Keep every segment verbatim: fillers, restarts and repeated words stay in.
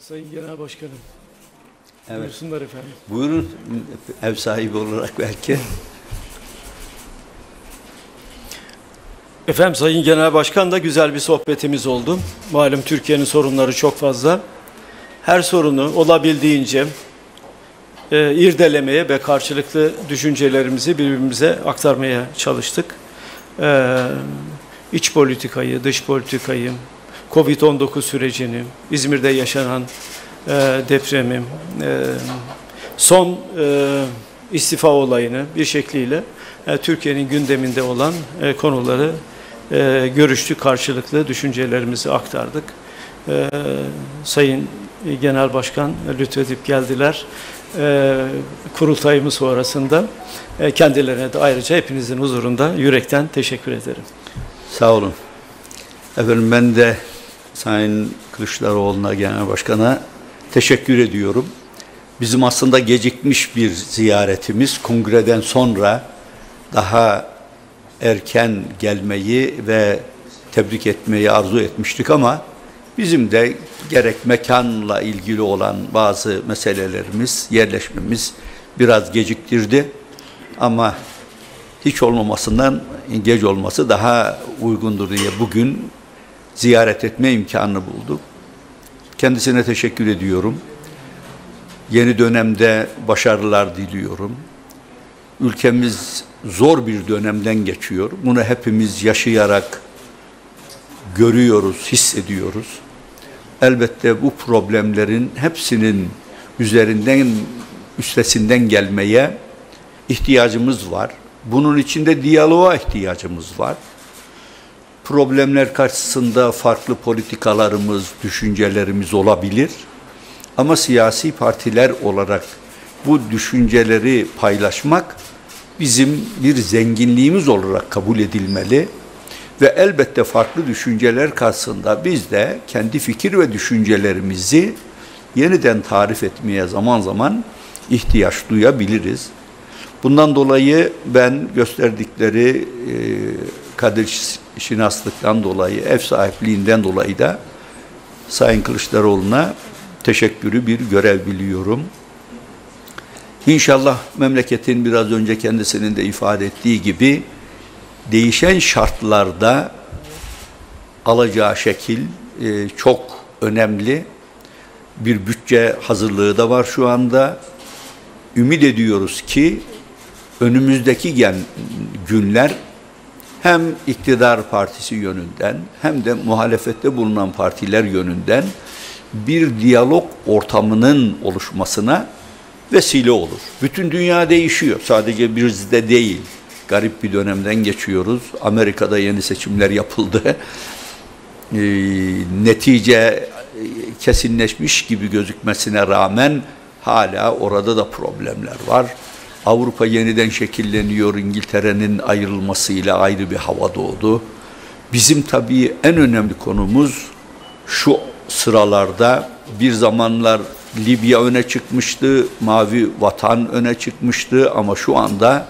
Sayın Genel Başkanım. Evet. Buyursunlar efendim. Buyurun, ev sahibi olarak belki. Efendim Sayın Genel Başkan da güzel bir sohbetimiz oldu. Malum Türkiye'nin sorunları çok fazla. Her sorunu olabildiğince e, irdelemeye ve karşılıklı düşüncelerimizi birbirimize aktarmaya çalıştık. E, iç politikayı, dış politikayı, Covid on dokuz sürecini, İzmir'de yaşanan e, depremi, e, son e, istifa olayını bir şekliyle e, Türkiye'nin gündeminde olan e, konuları e, görüştük, karşılıklı düşüncelerimizi aktardık. E, Sayın Genel Başkan lütfedip geldiler. E, kurultayımız sonrasında e, kendilerine de ayrıca hepinizin huzurunda yürekten teşekkür ederim. Sağ olun. Efendim ben de Sayın Kılıçdaroğlu'na, Genel Başkan'a teşekkür ediyorum. Bizim aslında gecikmiş bir ziyaretimiz, kongreden sonra daha erken gelmeyi ve tebrik etmeyi arzu etmiştik ama bizim de gerek mekanla ilgili olan bazı meselelerimiz, yerleşmemiz biraz geciktirdi. Ama hiç olmamasından geç olması daha uygundur diye bugün ziyaret etme imkanını bulduk. Kendisine teşekkür ediyorum. Yeni dönemde başarılar diliyorum. Ülkemiz zor bir dönemden geçiyor. Bunu hepimiz yaşayarak görüyoruz, hissediyoruz. Elbette bu problemlerin hepsinin üzerinden, üstesinden gelmeye ihtiyacımız var. Bunun için de diyaloğa ihtiyacımız var. Problemler karşısında farklı politikalarımız, düşüncelerimiz olabilir. Ama siyasi partiler olarak bu düşünceleri paylaşmak bizim bir zenginliğimiz olarak kabul edilmeli. Ve elbette farklı düşünceler karşısında biz de kendi fikir ve düşüncelerimizi yeniden tarif etmeye zaman zaman ihtiyaç duyabiliriz. Bundan dolayı ben gösterdikleri e, kadir şinaslıktan dolayı, ev sahipliğinden dolayı da Sayın Kılıçdaroğlu'na teşekkürü bir görev biliyorum. İnşallah memleketin biraz önce kendisinin de ifade ettiği gibi değişen şartlarda alacağı şekil e, çok önemli. Bir bütçe hazırlığı da var şu anda. Ümit ediyoruz ki önümüzdeki günler hem iktidar partisi yönünden hem de muhalefette bulunan partiler yönünden bir diyalog ortamının oluşmasına vesile olur. Bütün dünya değişiyor. Sadece bizde değil. Garip bir dönemden geçiyoruz. Amerika'da yeni seçimler yapıldı. E, netice kesinleşmiş gibi gözükmesine rağmen hala orada da problemler var. Avrupa yeniden şekilleniyor. İngiltere'nin ayrılmasıyla ayrı bir hava doğdu. Bizim tabii en önemli konumuz şu sıralarda bir zamanlar Libya öne çıkmıştı, Mavi Vatan öne çıkmıştı ama şu anda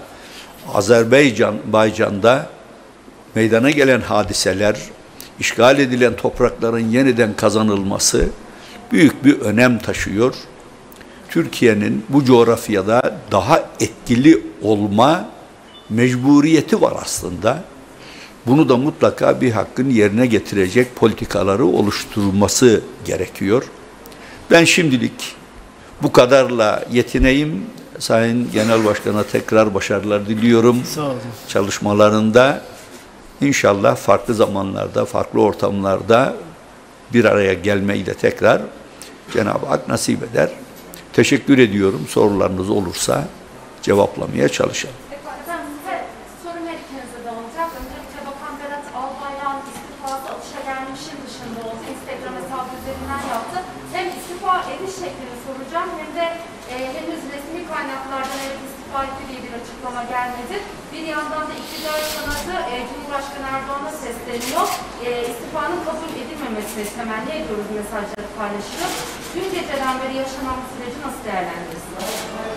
Azerbaycan'da meydana gelen hadiseler, işgal edilen toprakların yeniden kazanılması büyük bir önem taşıyor. Türkiye'nin bu coğrafyada daha etkili olma mecburiyeti var aslında. Bunu da mutlaka bir hakkın yerine getirecek politikaları oluşturulması gerekiyor. Ben şimdilik bu kadarla yetineyim. Sayın Genel Başkan'a tekrar başarılar diliyorum. Sağ olun. Çalışmalarında inşallah farklı zamanlarda, farklı ortamlarda bir araya gelmeyi de tekrar Cenab-ı Hak nasip eder. Teşekkür ediyorum. Sorularınız olursa cevaplamaya çalışalım. Efendim size sorum her ikinize de olacak. Öncelikle Bakan Berat Albayrak'ın istifası alışagelmişin dışında oldu. Instagram hesabı üzerinden yaptı. Hem istifa ediş şeklini soracağım hem de e, henüz resmi kaynaklardan evet istifa etti diye bir açıklama gelmedi. Bir yandan da iktidar kanadı e, Cumhurbaşkanı Erdoğan'a sesleniyor. E, istifanın kabul edilmemesi temenni ediyoruz mesajları paylaşıyor. Dün geceden beri yaşanan bu süreci nasıl değerlendirirsiniz?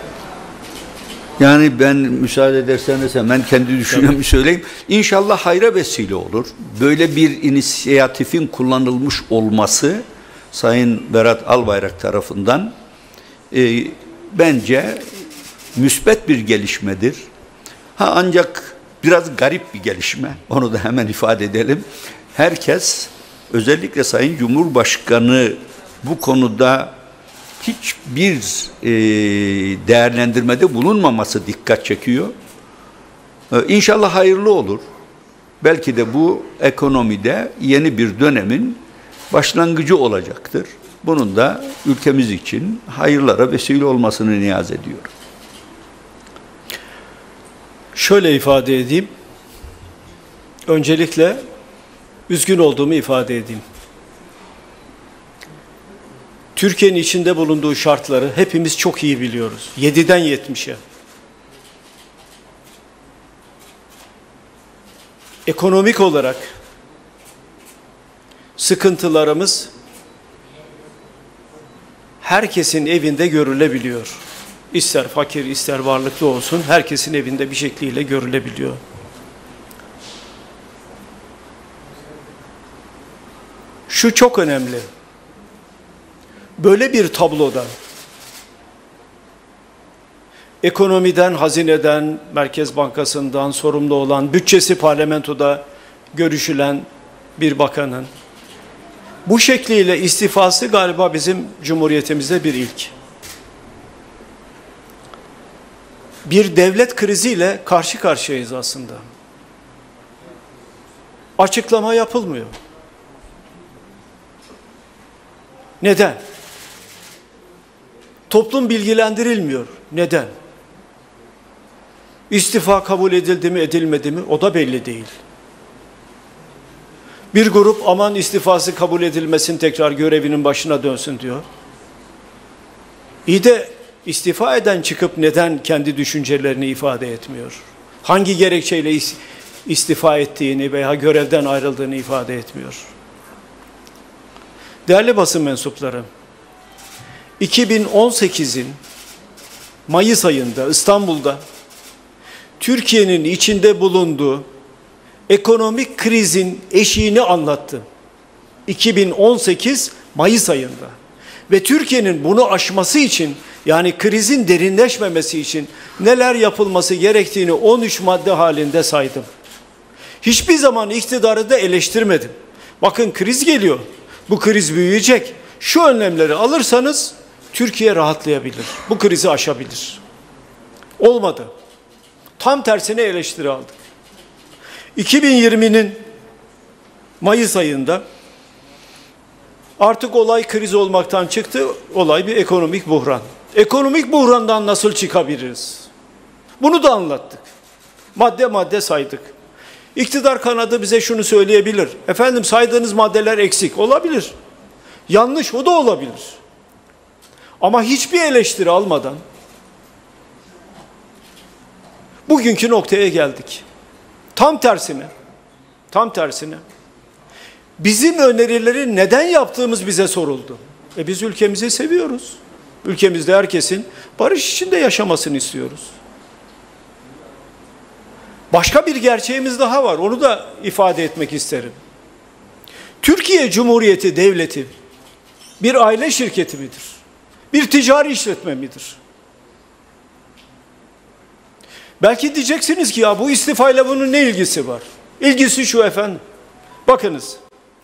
Yani ben müsaade ederseniz hemen kendi düşüncemi söyleyeyim. İnşallah hayra vesile olur. Böyle bir inisiyatifin kullanılmış olması Sayın Berat Albayrak tarafından e, bence müsbet bir gelişmedir. Ha ancak biraz garip bir gelişme. Onu da hemen ifade edelim. Herkes, özellikle Sayın Cumhurbaşkanı bu konuda hiçbir e, değerlendirmede bulunmaması dikkat çekiyor. E, İnşallah hayırlı olur. Belki de bu ekonomide yeni bir dönemin başlangıcı olacaktır. Bunun da ülkemiz için hayırlara vesile olmasını niyaz ediyorum. Şöyle ifade edeyim. Öncelikle üzgün olduğumu ifade edeyim. Türkiye'nin içinde bulunduğu şartları hepimiz çok iyi biliyoruz. yediden yetmişe. Ekonomik olarak sıkıntılarımız herkesin evinde görülebiliyor. İster fakir, ister varlıklı olsun, herkesin evinde bir şekliyle görülebiliyor. Şu çok önemli. Böyle bir tabloda ekonomiden, hazineden, Merkez Bankası'ndan sorumlu olan, bütçesi parlamentoda görüşülen bir bakanın bu şekliyle istifası galiba bizim Cumhuriyetimizde bir ilk. Bir devlet kriziyle karşı karşıyayız aslında. Açıklama yapılmıyor. Neden? Toplum bilgilendirilmiyor. Neden? İstifa kabul edildi mi, edilmedi mi? O da belli değil. Bir grup aman istifası kabul edilmesin, tekrar görevinin başına dönsün diyor. İyi de istifa eden çıkıp neden kendi düşüncelerini ifade etmiyor? Hangi gerekçeyle istifa ettiğini veya görevden ayrıldığını ifade etmiyor? Değerli basın mensupları, iki bin on sekizin Mayıs ayında İstanbul'da Türkiye'nin içinde bulunduğu ekonomik krizin eşiğini anlattı. iki bin on sekiz Mayıs ayında. Ve Türkiye'nin bunu aşması için, yani krizin derinleşmemesi için neler yapılması gerektiğini on üç madde halinde saydım. Hiçbir zaman iktidarı da eleştirmedim. Bakın kriz geliyor, bu kriz büyüyecek. Şu önlemleri alırsanız Türkiye rahatlayabilir, bu krizi aşabilir. Olmadı. Tam tersine eleştiri aldık. iki bin yirminin Mayıs ayında artık olay kriz olmaktan çıktı, olay bir ekonomik buhran. Ekonomik buhrandan nasıl çıkabiliriz? Bunu da anlattık. Madde madde saydık. İktidar kanadı bize şunu söyleyebilir. Efendim saydığınız maddeler eksik. Olabilir. Yanlış, o da olabilir. Ama hiçbir eleştiri almadan bugünkü noktaya geldik. Tam tersine, tam tersine bizim önerileri neden yaptığımız bize soruldu. E biz ülkemizi seviyoruz. Ülkemizde herkesin barış içinde yaşamasını istiyoruz. Başka bir gerçeğimiz daha var. Onu da ifade etmek isterim. Türkiye Cumhuriyeti Devleti bir aile şirketi midir? Bir ticari işletme midir? Belki diyeceksiniz ki ya bu istifayla bunun ne ilgisi var? İlgisi şu efendim. Bakınız.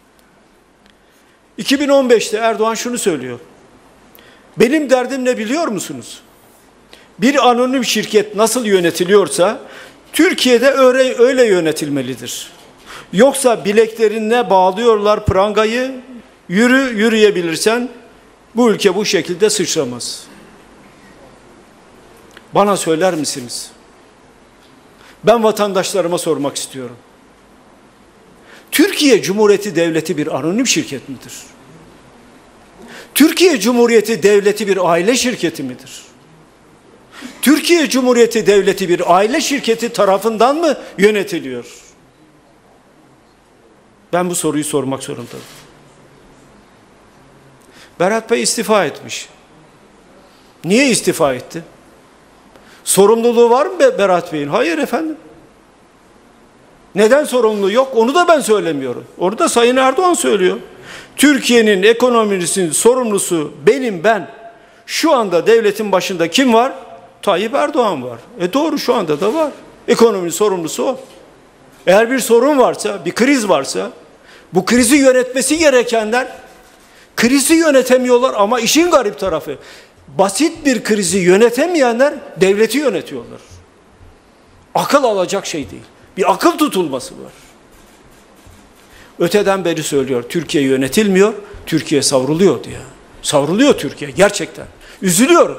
iki bin on beşte Erdoğan şunu söylüyor. Benim derdim ne biliyor musunuz? Bir anonim şirket nasıl yönetiliyorsa Türkiye'de öyle, öyle yönetilmelidir. Yoksa bileklerine bağlıyorlar prangayı, yürü yürüyebilirsen bu ülke bu şekilde sıçramaz. Bana söyler misiniz? Ben vatandaşlarıma sormak istiyorum. Türkiye Cumhuriyeti Devleti bir anonim şirket midir? Türkiye Cumhuriyeti Devleti bir aile şirketi midir? Türkiye Cumhuriyeti Devleti bir aile şirketi tarafından mı yönetiliyor? Ben bu soruyu sormak zorundayım. Berat Bey istifa etmiş. Niye istifa etti? Sorumluluğu var mı Berat Bey'in? Hayır efendim. Neden sorumluluğu yok? Onu da ben söylemiyorum. Onu da Sayın Erdoğan söylüyor. Türkiye'nin ekonomisinin sorumlusu benim, ben. Şu anda devletin başında kim var? Tayyip Erdoğan var. E doğru, şu anda da var. Ekonominin sorumlusu o. Eğer bir sorun varsa, bir kriz varsa, bu krizi yönetmesi gerekenler krizi yönetemiyorlar ama işin garip tarafı, basit bir krizi yönetemeyenler devleti yönetiyorlar. Akıl alacak şey değil. Bir akıl tutulması var. Öteden beri söylüyor, Türkiye yönetilmiyor, Türkiye savruluyor diye. Savruluyor Türkiye gerçekten. Üzülüyorum.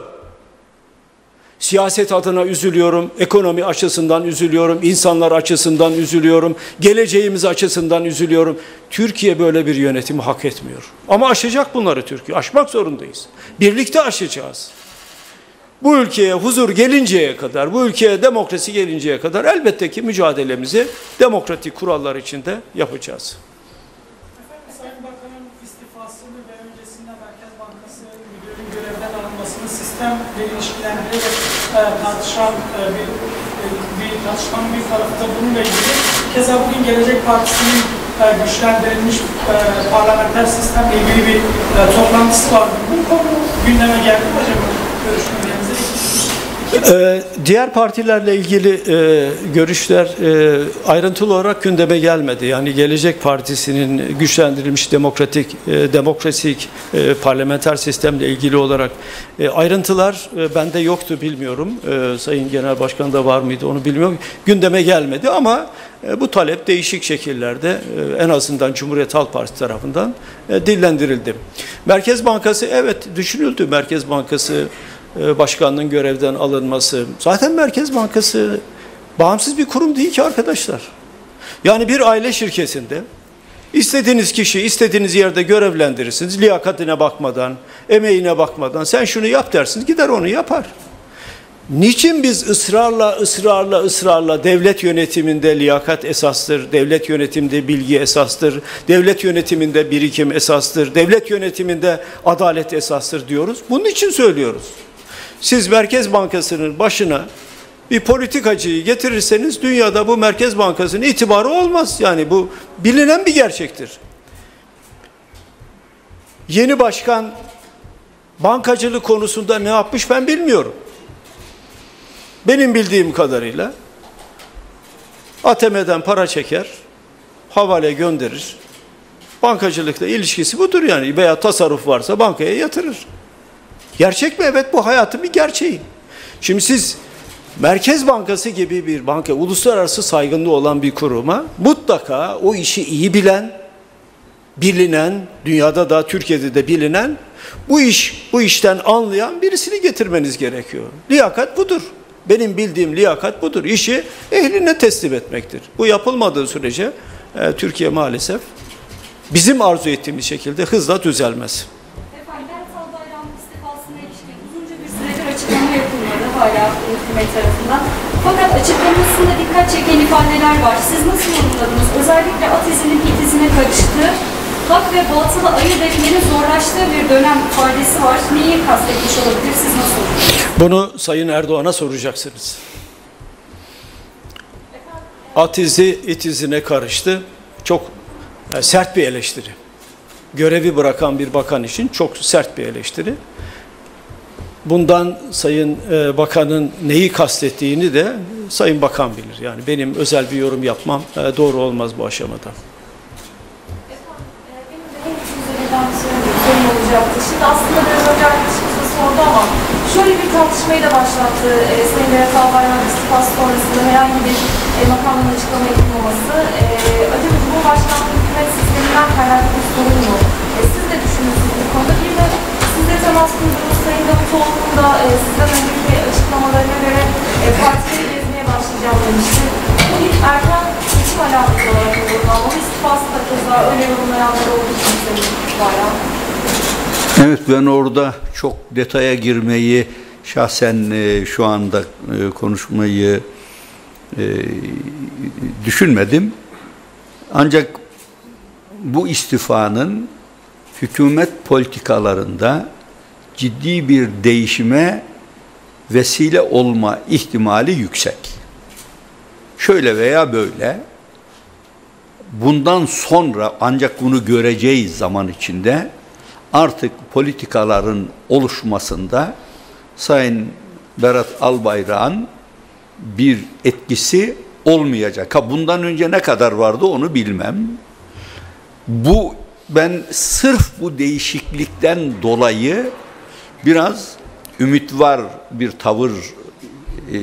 Siyaset adına üzülüyorum, ekonomi açısından üzülüyorum, insanlar açısından üzülüyorum, geleceğimiz açısından üzülüyorum. Türkiye böyle bir yönetimi hak etmiyor. Ama aşacak bunları Türkiye, aşmak zorundayız. Birlikte aşacağız. Bu ülkeye huzur gelinceye kadar, bu ülkeye demokrasi gelinceye kadar elbette ki mücadelemizi demokratik kurallar içinde yapacağız. Efendim, Sayın Bakan'ın istifasını ve öncesinde Merkez Bankası Müdürü'nün görevden alınmasını sistemle ilişkilendirerek e, tartışan e, bir, e, bir tartışmanın bir tarafı da bununla ilgili. Keza bugün Gelecek Partisi'nin e, güçlendirilmiş e, parlamenter sistemle ilgili bir e, toplantısı vardı. Bu konu gündeme geldi mi acaba? Görüşmelerinize. Ee, diğer partilerle ilgili e, görüşler e, ayrıntılı olarak gündeme gelmedi. Yani Gelecek Partisi'nin güçlendirilmiş demokratik, e, demokrasik e, parlamenter sistemle ilgili olarak e, ayrıntılar e, bende yoktu, bilmiyorum. E, Sayın Genel Başkan da var mıydı onu bilmiyorum. Gündeme gelmedi ama e, bu talep değişik şekillerde e, en azından Cumhuriyet Halk Partisi tarafından e, dillendirildi. Merkez Bankası, evet düşünüldü. Merkez Bankası Başkanının görevden alınması. Zaten Merkez Bankası bağımsız bir kurum değil ki arkadaşlar. Yani bir aile şirketinde istediğiniz kişi istediğiniz yerde görevlendirirsiniz. Liyakatine bakmadan, emeğine bakmadan sen şunu yap dersiniz, gider onu yapar. Niçin biz ısrarla ısrarla ısrarla devlet yönetiminde liyakat esastır, devlet yönetiminde bilgi esastır, devlet yönetiminde birikim esastır, devlet yönetiminde adalet esastır diyoruz? Bunun için söylüyoruz. Siz Merkez Bankası'nın başına bir politikacıyı getirirseniz dünyada bu Merkez Bankası'nın itibarı olmaz. Yani bu bilinen bir gerçektir. Yeni başkan bankacılık konusunda ne yapmış ben bilmiyorum. Benim bildiğim kadarıyla A T M'den para çeker, havale gönderir. Bankacılıkla ilişkisi budur yani. Veya tasarruf varsa bankaya yatırır. Gerçek mi? Evet, bu hayatın bir gerçeği. Şimdi siz Merkez Bankası gibi bir banka, uluslararası saygınlığı olan bir kuruma mutlaka o işi iyi bilen, bilinen, dünyada da Türkiye'de de bilinen, bu iş bu işten anlayan birisini getirmeniz gerekiyor. Liyakat budur. Benim bildiğim liyakat budur. İşi ehline teslim etmektir. Bu yapılmadığı sürece e, Türkiye maalesef bizim arzu ettiğimiz şekilde hızla düzelmez. Efendim, Berat Albayrak'ın istifasına ilişkin uzunca bir süredir açıklama yapılmadı hala hükümet tarafından. Fakat açıklamasında dikkat çeken ifadeler var. Siz nasıl yorumladınız? Özellikle at izinin it izine karıştığı, hak ve batılı ayırt etmenin zorlaştığı bir dönem ifadesi var. Neyi kastetmiş olabilir? Siz nasıl yorumladınız? Bunu Sayın Erdoğan'a soracaksınız. At izi it izine karıştı. Çok e, sert bir eleştiri. Görevi bırakan bir bakan için çok sert bir eleştiri. Bundan Sayın e, Bakan'ın neyi kastettiğini de Sayın Bakan bilir. Yani benim özel bir yorum yapmam e, doğru olmaz bu aşamada. Sorum olacaktı. Şimdi aslında biraz önce arkadaşımız da sordu ama şöyle bir tartışmayı da başlattı. E, Sayın Berat Albayrak'ın istifası sonrasında herhangi bir e, makamın açıklama yapılmaması. E, acaba Cumhurbaşkanlığı hükümet sisteminden kaynaklı bir sorun mu? E, siz de düşünüyorsunuz bu konuda. Bir de sizle temas kurduğunuz Sayın Davutoğlu'nun da e, sizden önceki açıklamalarına göre e, partileri gezmeye başlayacağım demişti. Bu bir erken seçim alameti olarak yorumlanmalı. İstifası da keza öyle yorumlayanlar olduğu için Sayın Bayrak. Evet, ben orada çok detaya girmeyi şahsen e, şu anda e, konuşmayı e, düşünmedim. Ancak bu istifanın hükümet politikalarında ciddi bir değişime vesile olma ihtimali yüksek. Şöyle veya böyle bundan sonra ancak bunu göreceğiz zaman içinde, artık politikaların oluşmasında Sayın Berat Albayrak'ın bir etkisi olmayacak. Ha, bundan önce ne kadar vardı onu bilmem. Bu ben sırf bu değişiklikten dolayı biraz ümit var bir tavır e,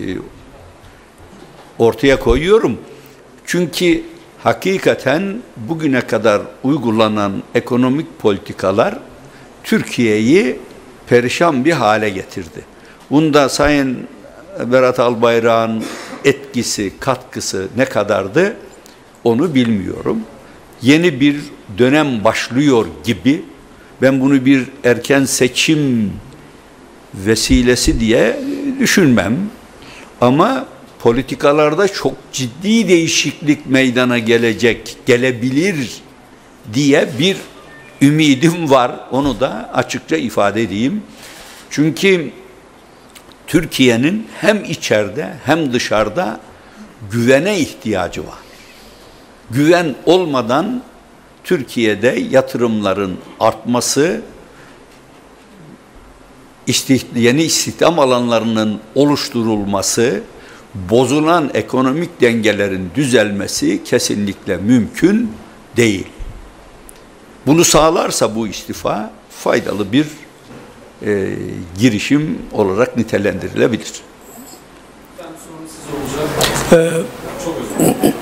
ortaya koyuyorum. Çünkü hakikaten bugüne kadar uygulanan ekonomik politikalar Türkiye'yi perişan bir hale getirdi. Bunda Sayın Berat Albayrak'ın etkisi, katkısı ne kadardı onu bilmiyorum. Yeni bir dönem başlıyor gibi, ben bunu bir erken seçim vesilesi diye düşünmem. Ama politikalarda çok ciddi değişiklik meydana gelecek, gelebilir diye bir ümidim var. Onu da açıkça ifade edeyim. Çünkü Türkiye'nin hem içeride hem dışarıda güvene ihtiyacı var. Güven olmadan Türkiye'de yatırımların artması, yeni istihdam alanlarının oluşturulması, bozulan ekonomik dengelerin düzelmesi kesinlikle mümkün değil. Bunu sağlarsa bu istifa faydalı bir e, girişim olarak nitelendirilebilir. Ben sorun siz olacak. Ee, Çok özür dilerim.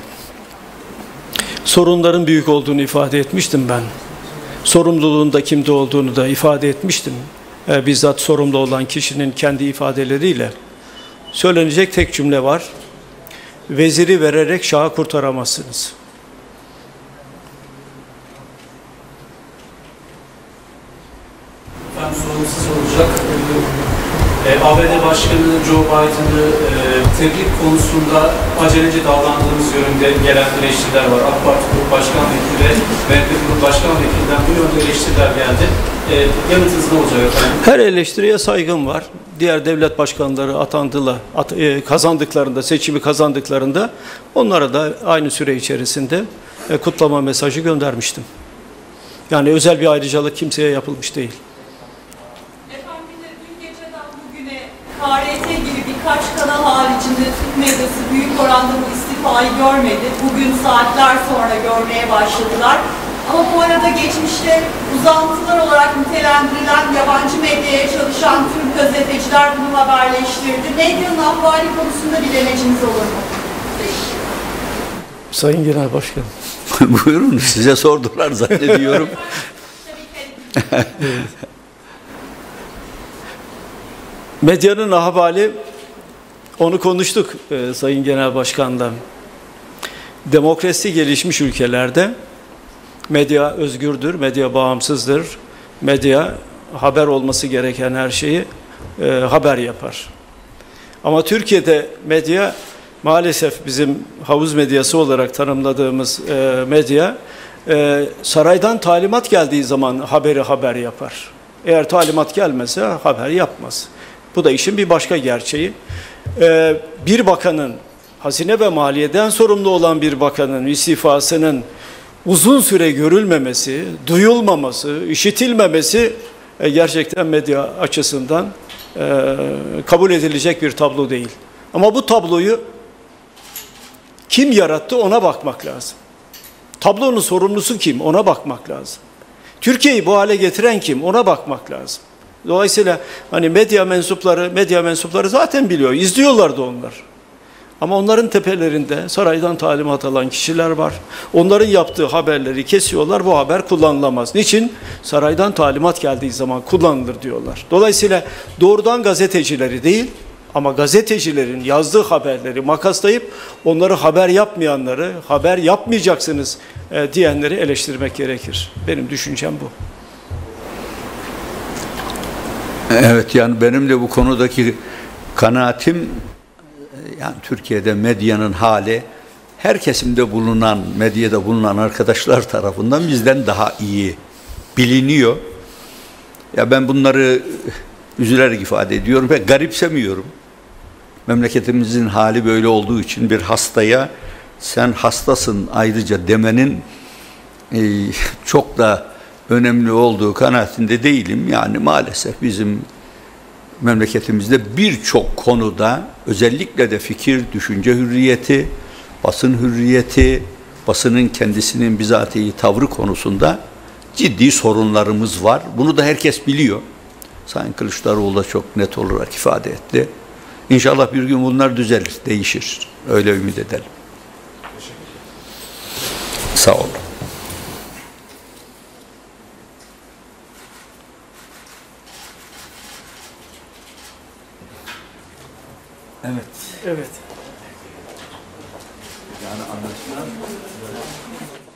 sorunların büyük olduğunu ifade etmiştim ben. Sorumluluğun da kimde olduğunu da ifade etmiştim. Ee, bizzat sorumlu olan kişinin kendi ifadeleriyle. Söylenecek tek cümle var. Veziri vererek şahı kurtaramazsınız. Ben sorun siz olacak. E, A B D Başkanı Joe Biden'ı e, tebrik konusunda aceleci davrandığımız yönünde gelen eleştiriler var. AK Parti Grup Başkan Vekili ve M H P Grup Başkan Vekili'nden bu yönde eleştiriler geldi. E, yanıtınız ne olacak efendim? Her eleştiriye saygım var. Diğer devlet başkanları atandılar, at, e, kazandıklarında, seçimi kazandıklarında onlara da aynı süre içerisinde e, kutlama mesajı göndermiştim. Yani özel bir ayrıcalık kimseye yapılmış değil. Efendim bir de dün geceden bugüne K R T gibi birkaç kanal haricinde Türk medyası büyük oranda bu istifayı görmedi. Bugün saatler sonra görmeye başladılar. Ama bu arada geçmişte uzantılar olarak nitelendirilen yabancı medyaya çalışan Türk gazeteciler bunu haberleştirdi. Medyanın ahvali konusunda bir demeciniz olur mu? Sayın Genel Başkanım. Buyurun, size sordular zannediyorum. Medyanın ahvali, onu konuştuk e, Sayın Genel Başkan'la. Demokrasi gelişmiş ülkelerde medya özgürdür, medya bağımsızdır. Medya haber olması gereken her şeyi e, haber yapar. Ama Türkiye'de medya maalesef bizim havuz medyası olarak tanımladığımız e, medya e, saraydan talimat geldiği zaman haberi haber yapar. Eğer talimat gelmese haber yapmaz. Bu da işin bir başka gerçeği. E, bir bakanın, Hazine ve Maliye'den sorumlu olan bir bakanın istifasının uzun süre görülmemesi, duyulmaması, işitilmemesi e, gerçekten medya açısından e, kabul edilecek bir tablo değil. Ama bu tabloyu kim yarattı ona bakmak lazım. Tablonun sorumlusu kim ona bakmak lazım. Türkiye'yi bu hale getiren kim ona bakmak lazım. Dolayısıyla hani medya mensupları, medya mensupları zaten biliyor, izliyorlardı onlar. Ama onların tepelerinde saraydan talimat alan kişiler var. Onların yaptığı haberleri kesiyorlar, bu haber kullanılamaz. Niçin? Saraydan talimat geldiği zaman kullanılır diyorlar. Dolayısıyla doğrudan gazetecileri değil, ama gazetecilerin yazdığı haberleri makaslayıp onları haber yapmayanları, haber yapmayacaksınız e, diyenleri eleştirmek gerekir. Benim düşüncem bu. Evet, yani benim de bu konudaki kanaatim, yani Türkiye'de medyanın hali her kesimde bulunan, medyada bulunan arkadaşlar tarafından bizden daha iyi biliniyor. Ya ben bunları üzülerek ifade ediyorum ve garipsemiyorum. Memleketimizin hali böyle olduğu için bir hastaya sen hastasın ayrıca demenin e, çok da önemli olduğu kanaatinde değilim. Yani maalesef bizim memleketimizde birçok konuda, özellikle de fikir, düşünce hürriyeti, basın hürriyeti, basının kendisinin bizatihi tavrı konusunda ciddi sorunlarımız var. Bunu da herkes biliyor. Sayın Kılıçdaroğlu da çok net olarak ifade etti. İnşallah bir gün bunlar düzelir, değişir. Öyle ümit edelim. Sağ olun. Evet. Evet. Yani anlaşılan